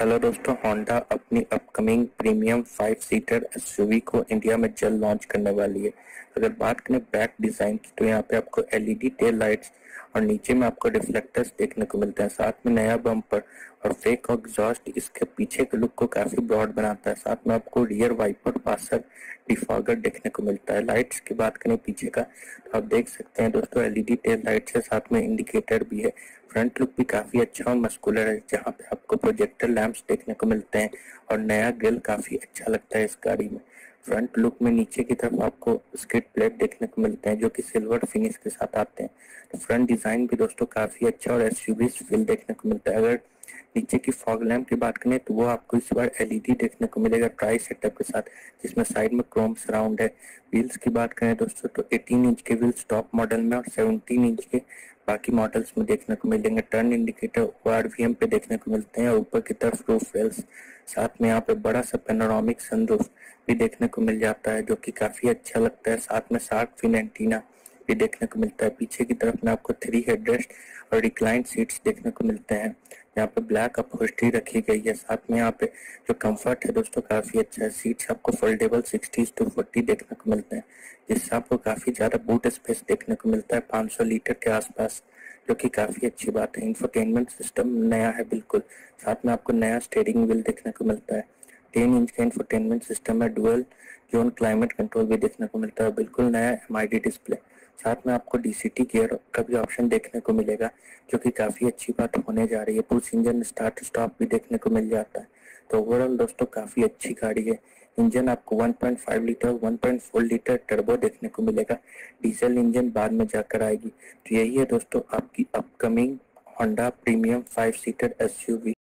Hello दोस्तों, Honda अपनी upcoming premium 5 seater SUV को इंडिया में जल्द लॉन्च करने वाली है। अगर बात करें बैक डिजाइन की तो यहाँ पे आपको एलईडी टेल लाइट्स और नीचे में आपको रिफ्लेक्टर्स देखने को मिलते हैं। साथ में नया बम्पर और फेक एग्जॉस्ट इसके पीछे के लुक को काफी ब्रॉड बनाता है। साथ में आपको रियर वाइपर पासर डिफॉगर देखने को मिलता है। लाइट्स की बात करें पीछे का तो आप देख सकते हैं दोस्तों, एलईडी टेल लाइट्स है, साथ में इंडिकेटर भी है। फ्रंट लुक भी काफी अच्छा और मस्कुलर है, जहाँ पे आपको प्रोजेक्टर लैंप्स देखने को मिलते हैं और नया ग्रिल काफी अच्छा लगता है इस गाड़ी में। फ्रंट लुक में नीचे की तरफ आपको स्किड प्लेट देखने को मिलते हैं जो कि सिल्वर फिनिश के साथ आते हैं। तो फ्रंट डिजाइन भी दोस्तों काफी अच्छा और एसयूवी फील देखने को मिलता है। अगर नीचे की फॉग लैम्प की बात करें तो वो आपको इस बार एलईडी देखने को मिलेगा ट्राई सेटअप के साथ, जिसमें साइड में क्रोम सराउंड है। व्हील्स की बात करें दोस्तों तो 18 इंच के व्हील्स टॉप मॉडल में और 17 इंच के बाकी मॉडल्स में देखने को मिलेंगे। टर्न इंडिकेटर ओआरवीएम पे देखने को मिलते हैं और ऊपर की तरफ रूफ रेल्स, साथ में यहाँ पे बड़ा सा पेनोरामिक सनरूफ भी देखने को मिल जाता है जो कि काफी अच्छा लगता है। साथ में शार्क फिन एंटीना भी देखने को मिलता है। पीछे की तरफ में आपको 3 हेडरेस्ट और रिक्लाइन सीट्स देखने को मिलते हैं। यहाँ पे ब्लैक अपहोल्स्ट्री रखी गई है। साथ में यहाँ पे जो कंफर्ट है दोस्तों काफी अच्छा है। सीट्स आपको फोल्डेबल 60-40 देखने को मिलते हैं, जिससे आपको काफी ज्यादा बूट स्पेस देखने को मिलता है 500 लीटर के आसपास, जो कि काफी अच्छी बात है। इंफोटेनमेंट सिस्टम नया है बिल्कुल। साथ में आपको नया स्टीयरिंग व्हील देखने को मिलता है। 10 इंच का इंफोटेनमेंट सिस्टम है। डुअल जोन क्लाइमेट कंट्रोल भी देखने को मिलता है। बिल्कुल नया एमआईडी डिस्प्ले। साथ में आपको डीसीटी गियर का भी ऑप्शन देखने को मिलेगा, जो कि काफी अच्छी बात होने जा रही है। पुश इंजन स्टार्ट स्टॉप भी देखने को मिल जाता है। तो ओवरऑल दोस्तों काफी अच्छी गाड़ी है। इंजन आपको 1.5 लीटर 1.4 लीटर टर्बो देखने को मिलेगा। डीजल इंजन बाद में जाकर आएगी। तो यही है दोस्तों आपकी upcoming Honda premium 5 seater SUV.